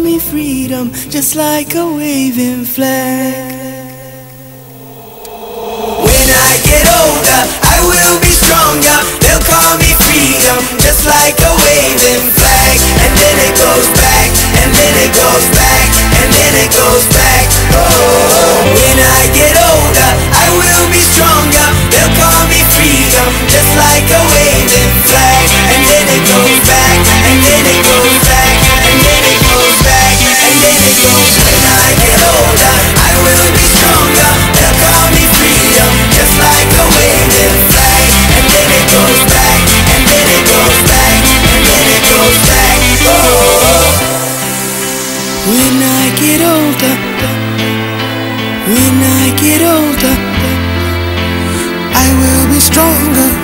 me freedom, just like a waving flag. When I get older, I will be stronger. They'll call me freedom, just like a waving flag. And then it goes back, and then it goes back, and then it goes back. Oh, when I get older, I will be stronger. They'll call me freedom, just like a waving flag. And then it goes back, and then it goes back, and then it goes back, and then it goes. When I get older, I will be stronger. They'll call me freedom, just like a waving flag. And then it goes back, and then it goes back, and then it goes back. Oh, when I get older, when I get older, I will be stronger.